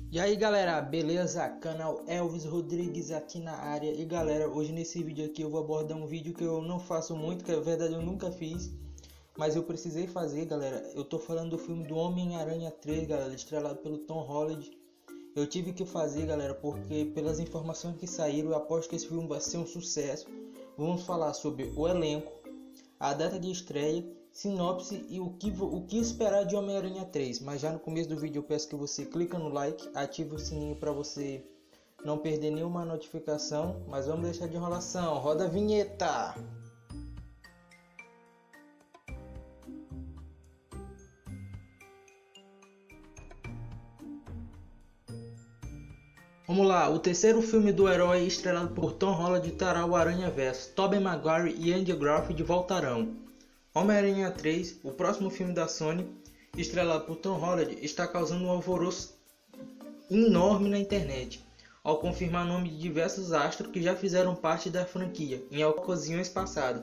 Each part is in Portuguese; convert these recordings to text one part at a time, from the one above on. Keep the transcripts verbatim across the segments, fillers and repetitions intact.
E aí galera, beleza? Canal Elvis Rodrigues aqui na área. E galera, hoje nesse vídeo aqui eu vou abordar um vídeo que eu não faço muito, que é verdade eu nunca fiz, mas eu precisei fazer, galera. Eu tô falando do filme do Homem-Aranha três, galera, estrelado pelo Tom Holland. Eu tive que fazer, galera, porque pelas informações que saíram, eu aposto que esse filme vai ser um sucesso. Vamos falar sobre o elenco, a data de estreia, sinopse e o que, o que esperar de Homem-Aranha três. Mas já no começo do vídeo eu peço que você clique no like, ative o sininho para você não perder nenhuma notificação. Mas vamos deixar de enrolação, roda a vinheta! Vamos lá, o terceiro filme do herói estrelado por Tom Holland terá o Aranha-Verso. Tobey Maguire e Andrew Garfield voltarão. Homem-Aranha três, o próximo filme da Sony, estrelado por Tom Holland, está causando um alvoroço enorme na internet, ao confirmar o nome de diversos astros que já fizeram parte da franquia em ocasiões passadas.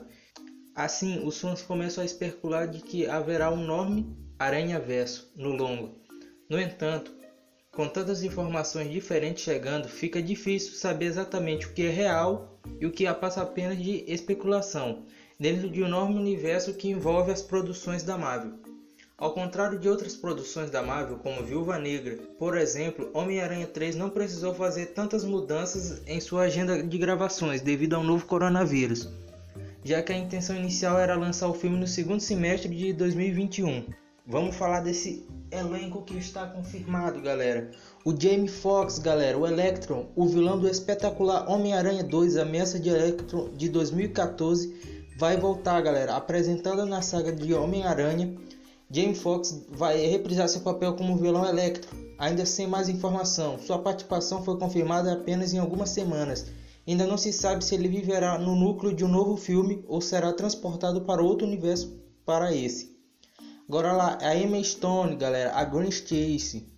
Assim, os fãs começam a especular de que haverá um nome Aranha-Verso no longo. No entanto, com tantas informações diferentes chegando, fica difícil saber exatamente o que é real e o que passa apenas de especulação, dentro de um enorme universo que envolve as produções da Marvel. Ao contrário de outras produções da Marvel, como Viúva Negra, por exemplo, Homem-Aranha três não precisou fazer tantas mudanças em sua agenda de gravações devido ao novo coronavírus, já que a intenção inicial era lançar o filme no segundo semestre de dois mil e vinte e um. Vamos falar desse elenco que está confirmado, galera. O Jamie Foxx, galera, o Electron, o vilão do espetacular Homem-Aranha dois, Ameaça de Electron de dois mil e quatorze, vai voltar, galera, apresentando na saga de Homem-Aranha. Jamie Foxx vai reprisar seu papel como vilão Electro, ainda sem mais informação. Sua participação foi confirmada apenas em algumas semanas. Ainda não se sabe se ele viverá no núcleo de um novo filme ou será transportado para outro universo para esse. Agora lá, a Emma Stone, galera, a Gwen Stacy.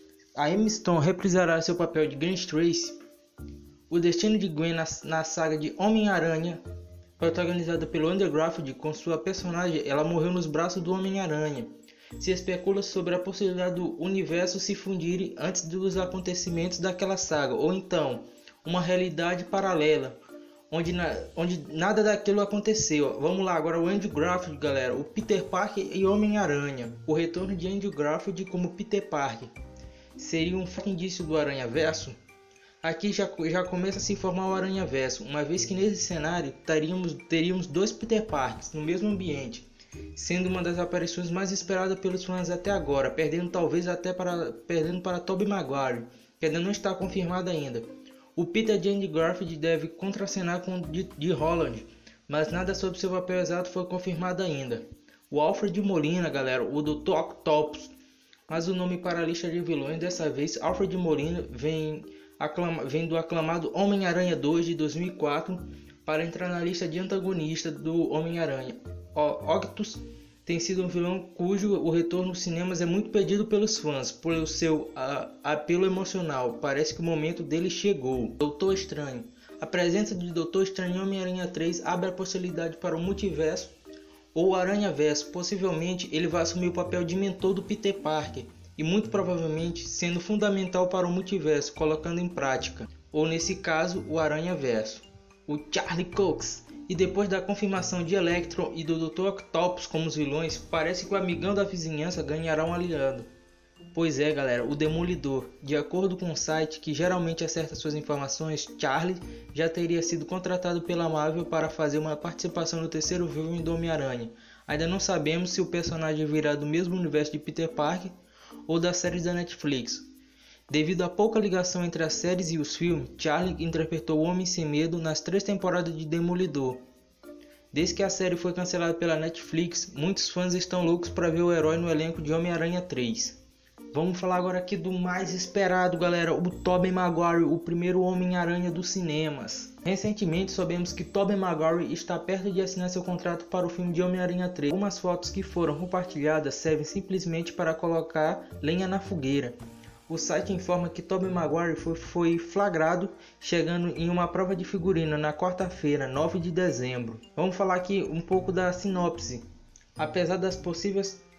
A Emma Stone reprisará seu papel de Gwen Stacy. O destino de Gwen na, na saga de Homem-Aranha, protagonizada pelo Andrew Garfield, com sua personagem, ela morreu nos braços do Homem-Aranha. Se especula sobre a possibilidade do universo se fundirem antes dos acontecimentos daquela saga, ou então, uma realidade paralela, onde, na, onde nada daquilo aconteceu. Vamos lá, agora o Andrew Garfield, galera, o Peter Parker e Homem-Aranha. O retorno de Andrew Garfield como Peter Parker seria um forte indício do Aranha-Verso? Aqui já, já começa a se formar o Aranha-Verso, uma vez que nesse cenário teríamos, teríamos dois Peter Parkers no mesmo ambiente, sendo uma das aparições mais esperadas pelos fãs até agora, perdendo talvez até para, perdendo para Tobey Maguire, que ainda não está confirmado ainda. O Peter de Andrew Garfield deve contracenar com o de, de Holland, mas nada sobre seu papel exato foi confirmado ainda. O Alfred Molina, galera, o doutor Octopus, mas o nome para a lista de vilões dessa vez, Alfred Molina, vem, aclama, vem do aclamado Homem-Aranha dois de dois mil e quatro para entrar na lista de antagonista do Homem-Aranha. Octopus tem sido um vilão cujo o retorno nos cinemas é muito pedido pelos fãs, pelo seu uh, apelo emocional. Parece que o momento dele chegou. Doutor Estranho. A presença de Doutor Estranho em Homem-Aranha três abre a possibilidade para o multiverso ou o Aranha-Verso. Possivelmente ele vai assumir o papel de mentor do Peter Parker e muito provavelmente sendo fundamental para o multiverso, colocando em prática, ou nesse caso, o Aranha-Verso. O Charlie Cox. E depois da confirmação de Electron e do doutor Octopus como os vilões, parece que o amigão da vizinhança ganhará um aliado. Pois é, galera, o Demolidor. De acordo com o site que geralmente acerta suas informações, Charlie já teria sido contratado pela Marvel para fazer uma participação no terceiro filme do Homem-Aranha. Ainda não sabemos se o personagem virá do mesmo universo de Peter Parker ou das séries da Netflix. Devido à pouca ligação entre as séries e os filmes, Charlie interpretou o Homem Sem Medo nas três temporadas de Demolidor. Desde que a série foi cancelada pela Netflix, muitos fãs estão loucos para ver o herói no elenco de Homem-Aranha três. Vamos falar agora aqui do mais esperado, galera, o Tobey Maguire, o primeiro Homem-Aranha dos cinemas. Recentemente soubemos que Tobey Maguire está perto de assinar seu contrato para o filme de Homem-Aranha três. Algumas fotos que foram compartilhadas servem simplesmente para colocar lenha na fogueira. O site informa que Tobey Maguire foi, foi flagrado chegando em uma prova de figurino na quarta-feira, nove de dezembro. Vamos falar aqui um pouco da sinopse. Apesar das possíveis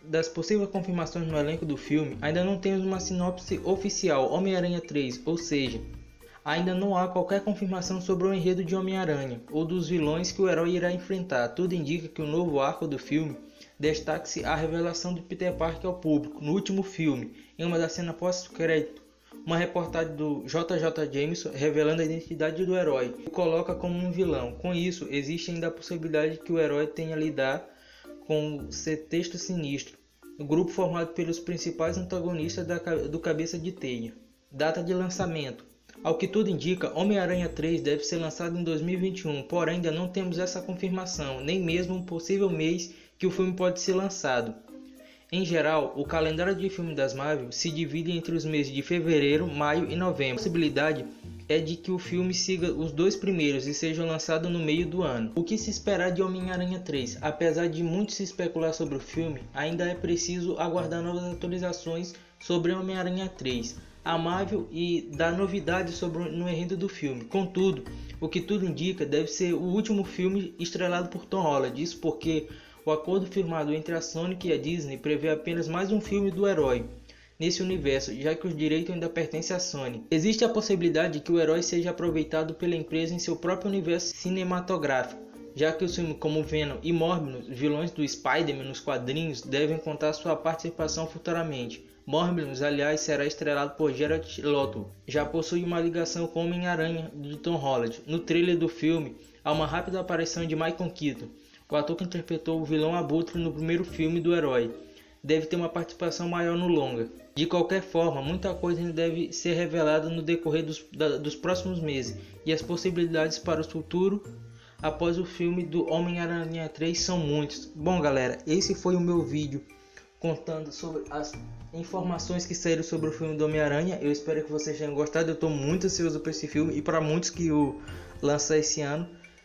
das possíveis confirmações no elenco do filme, ainda não temos uma sinopse oficial Homem-Aranha três, ou seja, ainda não há qualquer confirmação sobre o enredo de Homem-Aranha ou dos vilões que o herói irá enfrentar. Tudo indica que o novo arco do filme destaque-se a revelação de Peter Parker ao público no último filme, em uma das cenas pós-crédito. Uma reportagem do J J Jameson revelando a identidade do herói e o coloca como um vilão. Com isso, existe ainda a possibilidade que o herói tenha a lidar com o Sexteto Sinistro, o grupo formado pelos principais antagonistas da, do Cabeça de Teia. Data de lançamento. Ao que tudo indica, Homem-Aranha três deve ser lançado em dois mil e vinte e um, porém ainda não temos essa confirmação, nem mesmo um possível mês que o filme pode ser lançado. Em geral, o calendário de filmes das Marvel se divide entre os meses de fevereiro, maio e novembro. A possibilidade é de que o filme siga os dois primeiros e seja lançado no meio do ano. O que se esperar de Homem-Aranha três? Apesar de muito se especular sobre o filme, ainda é preciso aguardar novas atualizações sobre Homem-Aranha três, a Marvel e dar novidades sobre no enredo do filme. Contudo, o que tudo indica deve ser o último filme estrelado por Tom Holland. Isso porque o acordo firmado entre a Sony e a Disney prevê apenas mais um filme do herói nesse universo, já que os direitos ainda pertencem à Sony. Existe a possibilidade de que o herói seja aproveitado pela empresa em seu próprio universo cinematográfico, já que os filmes como Venom e Morbius, vilões do Spider-Man nos quadrinhos, devem contar sua participação futuramente. Morbius, aliás, será estrelado por Jared Leto. Já possui uma ligação com Homem-Aranha de Tom Holland. No trailer do filme, há uma rápida aparição de Michael Keaton, o ator que interpretou o vilão Abutre no primeiro filme do herói. Deve ter uma participação maior no longa. De qualquer forma, muita coisa ainda deve ser revelada no decorrer dos, da, dos próximos meses, e as possibilidades para o futuro após o filme do Homem-Aranha três são muitas. Bom galera, esse foi o meu vídeo contando sobre as informações que saíram sobre o filme do Homem-Aranha. Eu espero que vocês tenham gostado. Eu estou muito ansioso por esse filme e para muitos que o lançar esse ano,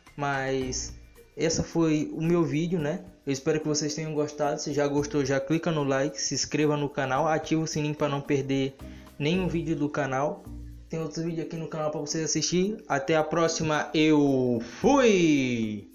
mas esse foi o meu vídeo, né? Eu espero que vocês tenham gostado. Se já gostou, já clica no like, se inscreva no canal, ativa o sininho para não perder nenhum vídeo do canal. Tem outros vídeos aqui no canal para vocês assistir. Até a próxima, eu fui!